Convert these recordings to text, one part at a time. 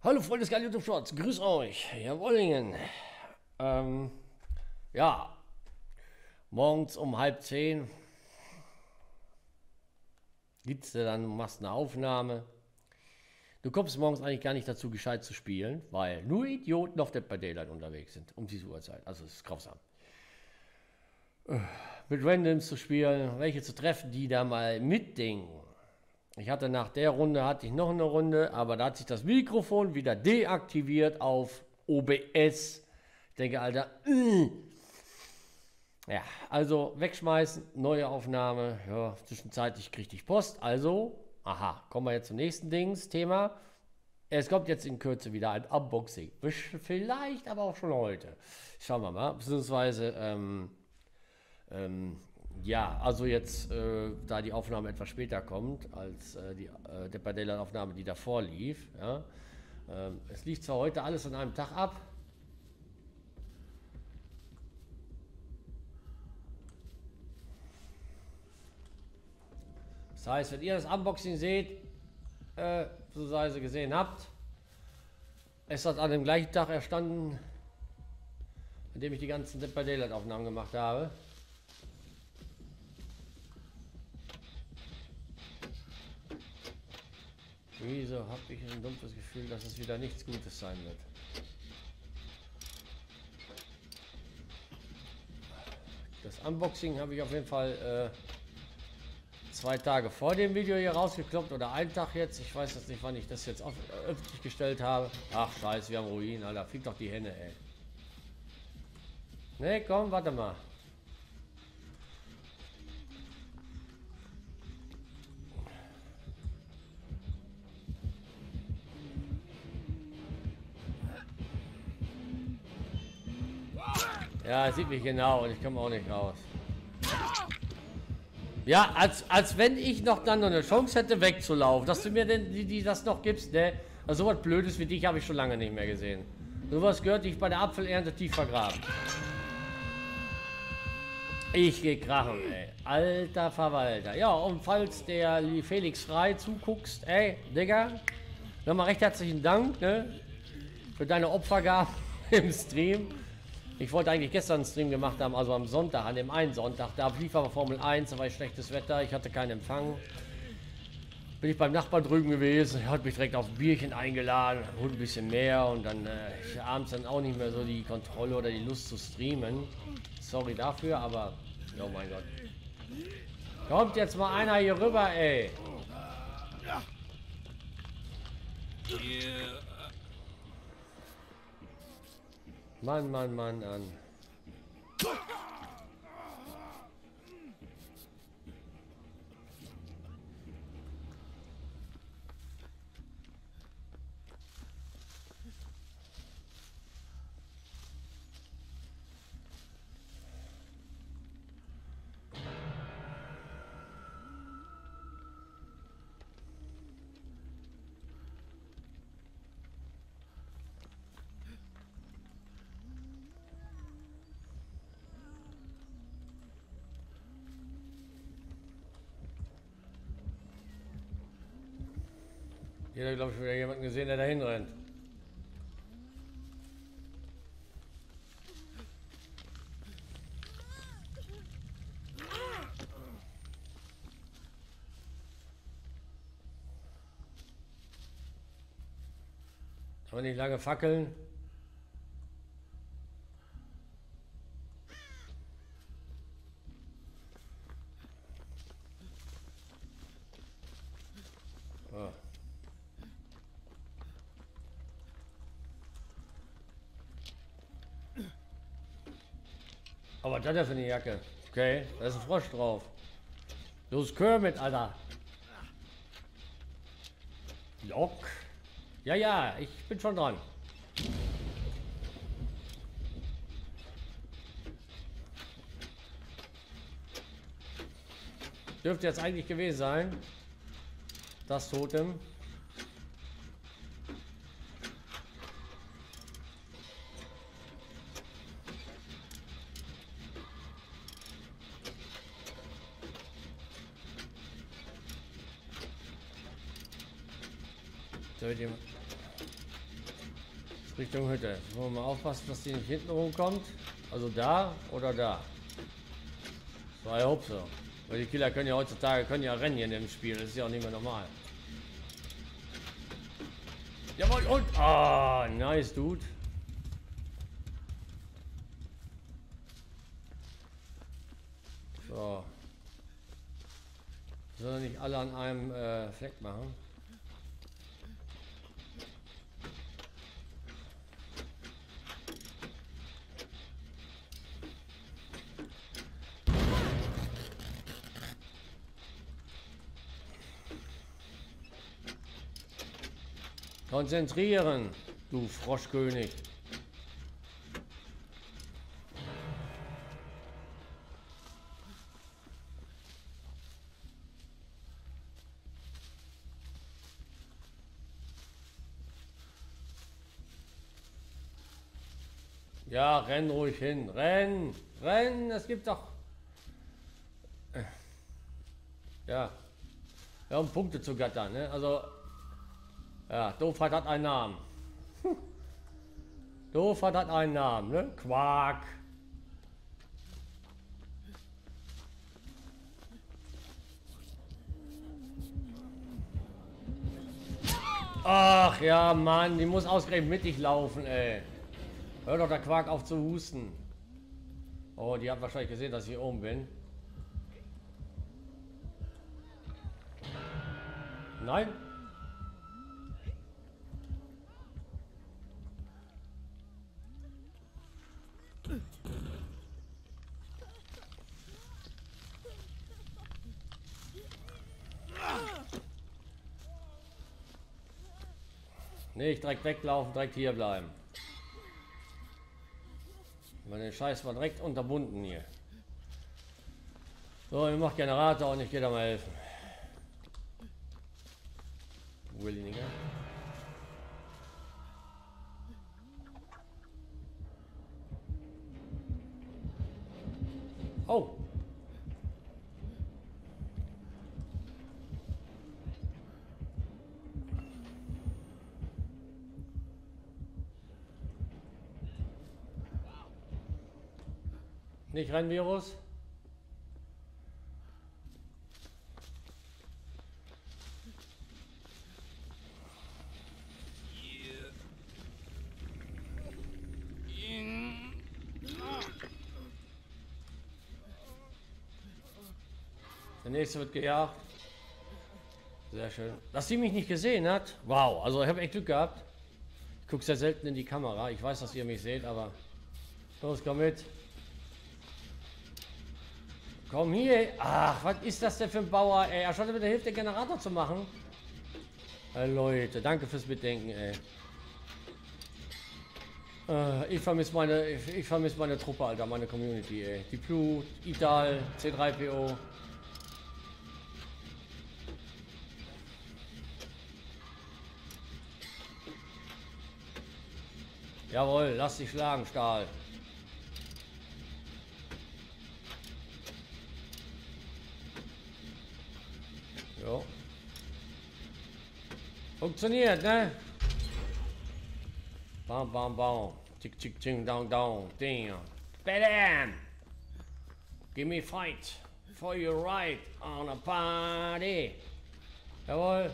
Hallo Freunde des geilen YouTube-Shorts, grüß euch, Jawollingen. Ja, morgens um halb 10 sitzt du dann, machst eine Aufnahme. Du kommst morgens eigentlich gar nicht dazu, gescheit zu spielen, weil nur Idioten auf Dead by Daylight unterwegs sind, um diese Uhrzeit. Also es ist grausam. Mit Randoms zu spielen, welche zu treffen, die da mal mitdenken. Ich hatte nach der Runde hatte ich noch eine Runde, aber da hat sich das Mikrofon wieder deaktiviert auf OBS. Ich denke, Alter, ja, also wegschmeißen, neue Aufnahme. Ja, zwischenzeitlich kriegte ich Post. Also, aha, kommen wir jetzt zum nächsten Thema. Es kommt jetzt in Kürze wieder ein Unboxing. Vielleicht aber auch schon heute. Schauen wir mal. Beziehungsweise, ja, also jetzt, da die Aufnahme etwas später kommt als die Dead by Daylight Aufnahme, die davor lief. Ja, es lief zwar heute alles an einem Tag ab. Das heißt, wenn ihr das Unboxing seht, beziehungsweise gesehen habt, es hat an dem gleichen Tag erstanden, an dem ich die ganzen Dead by Daylight Aufnahmen gemacht habe. Wieso habe ich ein dumpfes Gefühl, dass es wieder nichts Gutes sein wird? Das Unboxing habe ich auf jeden Fall 2 Tage vor dem Video hier rausgekloppt oder einen Tag jetzt. Ich weiß jetzt nicht, wann ich das jetzt öffentlich gestellt habe. Ach scheiße, wir haben Ruinen, Alter. Fliegt doch die Henne, ey. Ne, komm, warte mal. Ja, sieht mich genau und ich komme auch nicht raus. Ja, als wenn ich noch dann noch eine Chance hätte wegzulaufen, dass du mir denn die das noch gibst, ne? Also sowas Blödes wie dich habe ich schon lange nicht mehr gesehen. Sowas gehört dich bei der Apfelernte tief vergraben. Ich geh krachen, ey. Alter Verwalter. Ja, und falls der Felix Frei zuguckst, ey, Digga, nochmal recht herzlichen Dank, ne? Für deine Opfergabe im Stream. Ich wollte eigentlich gestern einen Stream gemacht haben, also am Sonntag, an dem einen Sonntag. Da lief aber Formel 1, da war schlechtes Wetter, ich hatte keinen Empfang. Bin ich beim Nachbarn drüben gewesen, er hat mich direkt auf ein Bierchen eingeladen, holt ein bisschen mehr und dann abends dann auch nicht mehr so die Kontrolle oder die Lust zu streamen. Sorry dafür, aber oh mein Gott. Kommt jetzt mal einer hier rüber, ey. Mann, Mann, Mann, an. Hier hat, glaube ich, wieder jemanden gesehen, der dahin rennt. Aber nicht lange fackeln. Oh. Oh, was hat der für eine Jacke? Okay, da ist ein Frosch drauf. Los, Kermit, Alter. Lock. Ja, ja, ich bin schon dran. Dürfte jetzt eigentlich gewesen sein. Das Totem. Da wird jemand. Richtung Hütte. Wollen wir mal aufpassen, dass die nicht hinten rumkommt. Also da oder da. So, ich hoffe so. Weil die Killer können ja heutzutage rennen hier in dem Spiel. Das ist ja auch nicht mehr normal. Jawohl, und... Ah, nice, Dude. So. Sollen nicht alle an einem Fleck machen? Konzentrieren, du Froschkönig. Ja, renn ruhig hin. Renn, renn, es gibt doch... Ja. Ja, um Punkte zu gattern, ne? Also... Ja, Doofheit hat einen Namen. Doofheit hat einen Namen, ne? Quark. Ach ja, Mann, die muss ausgerechnet mittig laufen, ey. Hör doch der Quark auf zu husten. Oh, die hat wahrscheinlich gesehen, dass ich hier oben bin. Nein? Nicht direkt weglaufen, direkt hier bleiben. Weil den Scheiß war direkt unterbunden hier. So, ich mach Generator und ich gehe da mal helfen. Willinger. Oh! Nicht rein, Virus. Der nächste wird gejagt. Sehr schön. Dass sie mich nicht gesehen hat. Wow, also ich habe echt Glück gehabt. Ich gucke sehr selten in die Kamera. Ich weiß, dass ihr mich seht, aber... Los, komm mit. Komm hier. Ach, was ist das denn für ein Bauer, ey? Er schon mit der Hilfe den Generator zu machen. Hey, Leute, danke fürs Bedenken, ey. Ich vermisse meine Truppe, Alter, meine Community, ey. Die Blut, Ital, C3PO. Jawohl, lass dich schlagen, Stahl. Jo. Funktioniert, ne? Bam, bam, bam. Tick, tick, ting, down, down. Damn. Bam! Give me fight for your right on a party. Jawohl.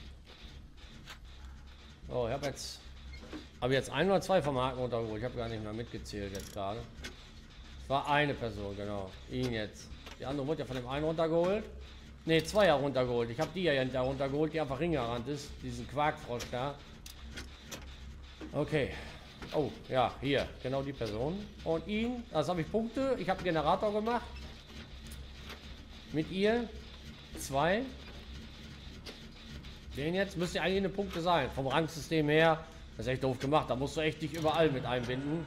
Oh, ich habe jetzt ein oder zwei vom Haken runtergeholt. Ich habe gar nicht mehr mitgezählt jetzt gerade. Es war eine Person, genau. Ihn jetzt. Die andere wurde ja von dem einen runtergeholt. Ne, zwei ja runtergeholt. Ich habe die ja runtergeholt, die einfach hingerannt ist. Diesen Quarkfrosch da. Okay. Oh, ja, hier. Genau die Person. Und ihn, das habe ich Punkte. Ich habe einen Generator gemacht. Mit ihr. 2. Den jetzt müsste eigentlich eine Punkte sein. Vom Rangsystem her. Das ist echt doof gemacht. Da musst du echt dich überall mit einbinden.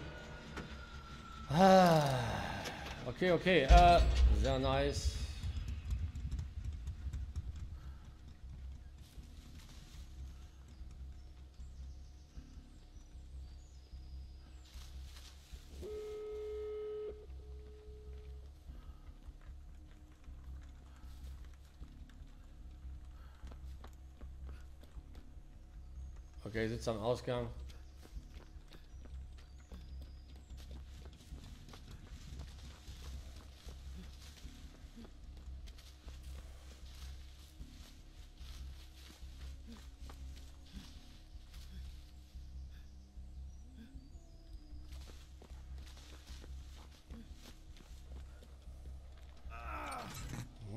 Okay, okay. Sehr nice. Okay, sitzt am Ausgang.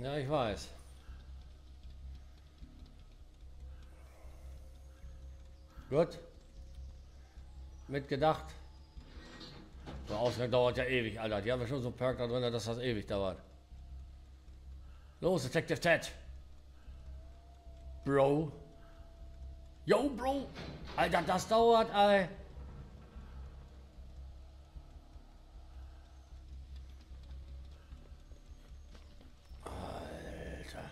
Ja, ich weiß. Gut. Mitgedacht. So, Ausgang dauert ja ewig, Alter. Die haben ja schon so einen Perk da drin, dass das ewig dauert. Los, Detective Ted. Bro. Yo, Bro. Alter, das dauert, ey. Alter.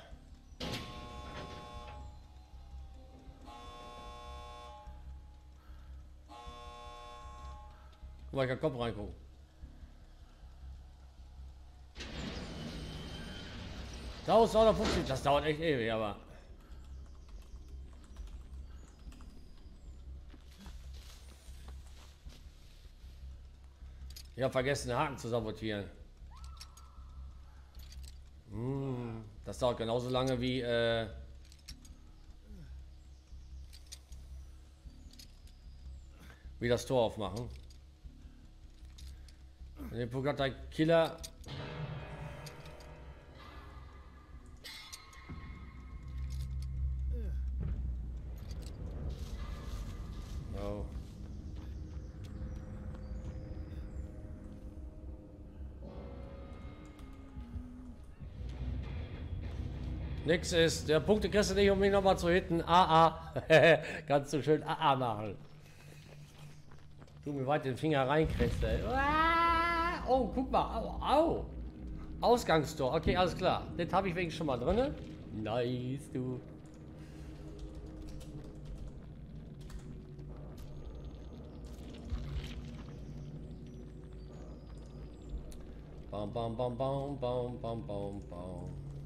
Guck mal, ich kann Kopf reingucken. $1250, das dauert echt ewig, aber... Ich habe vergessen, den Haken zu sabotieren. Das dauert genauso lange wie das Tor aufmachen. Den Pugata Killer. No. Nix ist. Der Punkte kriegst du nicht, um mich nochmal zu hitten. Kannst du schön AA machen. Du mir weit den Finger reinkriegst, ey. Oh, guck mal. Au, au. Ausgangstor. Okay, alles klar. Das habe ich wenigstens schon mal drin. Nice, du. Bam, bam, bam, bam, bam, bam, bam, bam.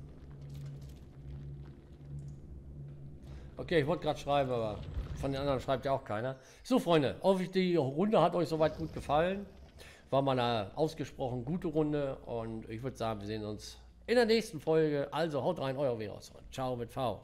Okay, ich wollte gerade schreiben, aber von den anderen schreibt ja auch keiner. So, Freunde, hoffe ich, die Runde hat euch soweit gut gefallen. War mal eine ausgesprochen gute Runde und ich würde sagen, wir sehen uns in der nächsten Folge. Also haut rein, euer Veros. Ciao mit V.